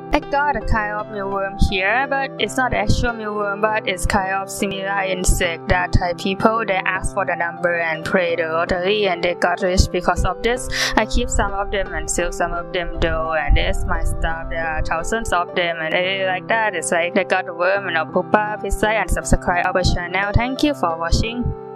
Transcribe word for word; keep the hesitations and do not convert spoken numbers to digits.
I got a kind of mealworm here, but it's not actual mealworm, but it's kind of similar insect that Thai people they ask for the number and play the lottery and they got rich because of this. I keep some of them and sell some of them though, and it's my stuff. There are thousands of them and I really like that. It's like they got the worm and I'll pop up, please like and subscribe our channel. Thank you for watching.